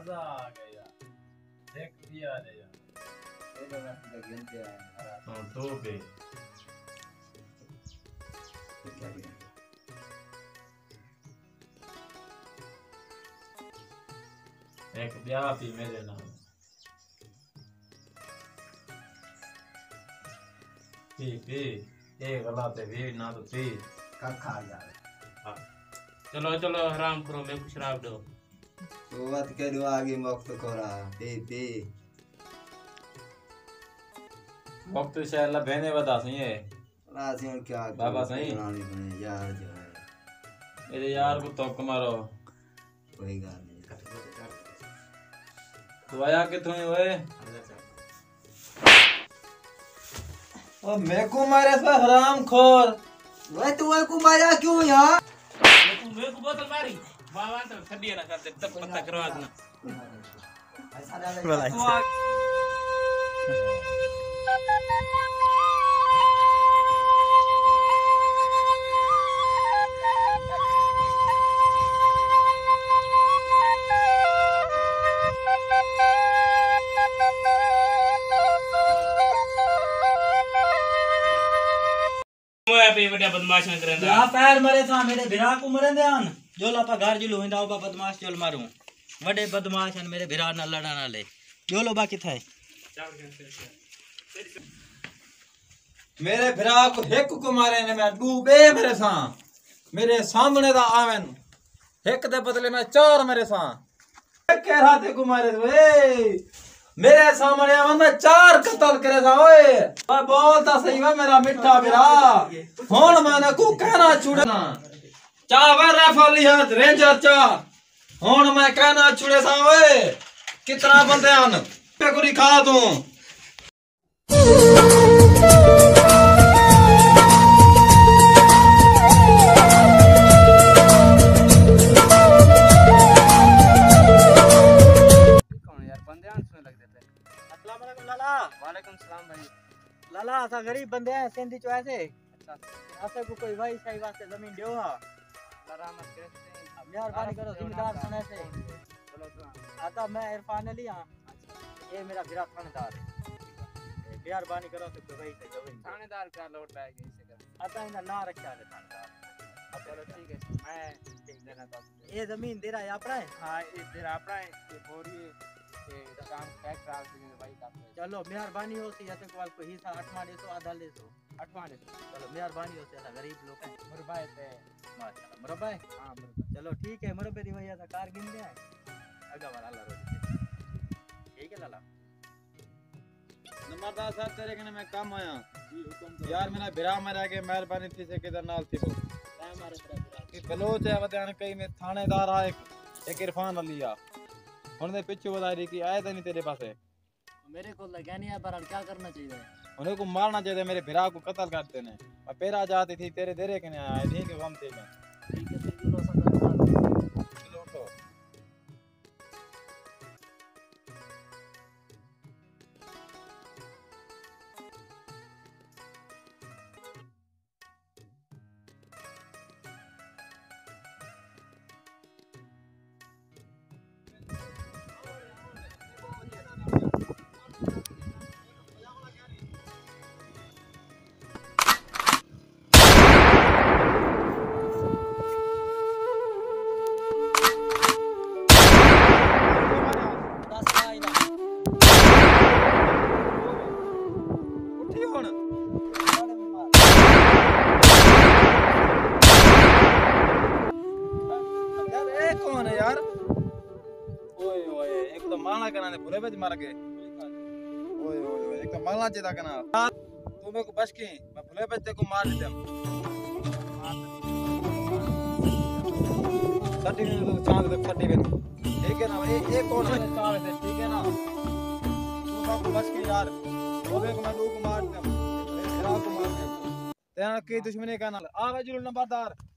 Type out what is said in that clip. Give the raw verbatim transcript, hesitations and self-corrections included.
मजा आ गया देख दिया रे यार ये लोग अपने गिनते हैं और दो पे क्या गिनते एक ब्याह भी मेरे नाम पी पी ये गलत है भी ना तो पी का खा यार चलो चलो आराम करो मैं कुछ शराब दो तो बात के दो आगे मुक्त करा पी पी वक्त से अल्लाह बहने बता सही है राजी और क्या बाबा सही बनानी बने यार जो है मेरे यार को तो मारो कोई गाल नहीं तू आया कितों ही ओए ओ मैं को मारे से हराम खोर ओए तू ओए को मारा क्यों यार तू मेरे को बोतल मारी बाबा तो खडिया ना करते तब पता करवा देना ऐसा डाले पे बड़ा बदमाश न करेंदा या पैर मरे था मेरे भिरा को मरे ध्यान जो लापा घर जुलो हिंदा ओबा बदमाश चल मारू बड़े बदमाश हैं मेरे भिरा ना लड़ा ना ले जो लो बाकी था मेरे भिरा को हेक को मारे ने मैं डूबे मेरे सा मेरे सामने दा आवन हेक दे बदले में चार मेरे सा कह रहा थे को मारे वे मेरे सामने आवन में चार कत्ल करे था ओए मैं बोलता सही है मेरा मिठा भिरा हुन मैंने को कहना छुड़ना चावर रफली हाथ रेंजर चा हुन मैं कहना छुड़े सा ओए कितना बंदे आन पे कुरी खा तू वालेकुम सलाम भाई लाला असा गरीब बंदे हैं सिंधी चो ऐसे अच्छा ऐसे को कोई भाई सही वास्ते जमीन दियो हा रहमत करते मेहरबानी करो जिम्मेदार सुने से चलो तो आता मैं इरफान अली हां ये मेरा भिरा थानेदार है मेहरबानी करो तो कोई भाई से जमीन थानेदार का लौट आएगा इसे कर आता इनका ना रखा है थानेदार चलो ठीक है मैं ठीक देना तो ये जमीन दे रहा है अपना है हां ये तेरा अपना है ये बोरी ये काम पैक करा दे भाई का चलो मेहरबानी हो सी ऐसे कोई कोई हिस्सा अठवा ले सो आधा ले सो अठवा ले चलो मेहरबानी हो सी ऐसा गरीब लोग हैं मुरबाए पे माशाल्लाह मुरब्बा हां चलो ठीक है मुरब्बे दी भैया कार गिन दे आगा वाला अल्लाह रोज ठीक है लाला नंबरदार साहब तेरे कने मैं काम आया यार मेरा भिरा मरा के मेहरबानी थी से किधर नाल थी वो हमारे तरफ कि बलोच है वदान कई में थानेदार आ एक एक इरफान अली आ हुन दे पीछे बता रही कि आए तो नहीं तेरे पास है मेरे को लगा नहीं है पर क्या करना चाहिए उन्हें को मारना चाहिए मेरे भिरा को कत्ल करते ने मैं पेरा जाती थी तेरे देरे के नहीं आए नहीं के गम थे मैं ठीक है चलो सब चलो उठो यार ओए ओए एक तो माला कना ने भूले बज मार के ओए ओए ओए एक तो माला चेता कना तू मेरे को बच के मैं भूले बज ते को मार देता सटी ने तो चांद तक सटी बन ठीक है ना ये ये कौन है चावे से ठीक है ना तू मेरे को बच के यार वो मेरे को मैं दो को मार देता मेरे खराब को मार दे तेरा की दुश्मनी का ना आ वे जुल नंबरदार